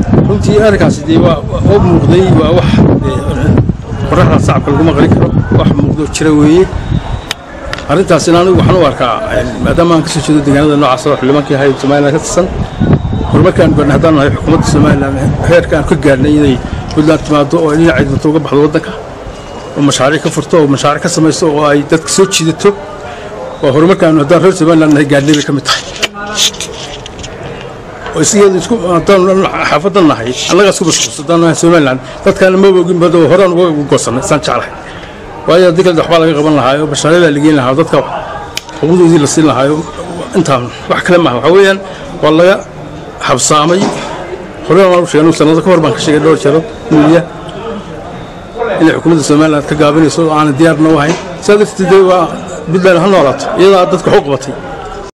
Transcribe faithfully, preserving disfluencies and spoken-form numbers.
runtii arrinkaasi dee waa oo muuqday waa wax qorraxda shacabka laguma qarin karo wax muuqdo jira weeye arrintaasina anigu waxaan u arkaa maadaama aan ka soo jeedo deegaanada noocaas oo xildhibaankii ahay Soomaaliya ka tirsan horumarkaan gaarnay haddaan nahay xukuumadda Soomaaliland heerka aan ka gaarnay inay Puntland timaado oo inay ciidanto uga baxdo waddanka oo mashaariic ka furto oo mashaariic ka samayso oo ay dadka soo jiidato oo horumarkaan haddaan reer Soomaaliland nahay gaarnay ka mid tahay ويصير يسكو تان حافظنا هاي الله يسكو بس تان سومالان تذكر ما بقول بدو هران وقصنا سانشارة ويا ذيك الدحوال قبلنا هاي وبشرنا اللي جينا هذا تذكر حوض ذي للسنة هاي أنت وحكي معه حويا والله حبسامي هران ما وش ينوصل هذا كبر بنك شيء دور شرط مليا اللي حكومة السومالان كقابل يسوع عن الديار نوعين سادس تدوا بدل هالنورات إذا عدتك حقبتي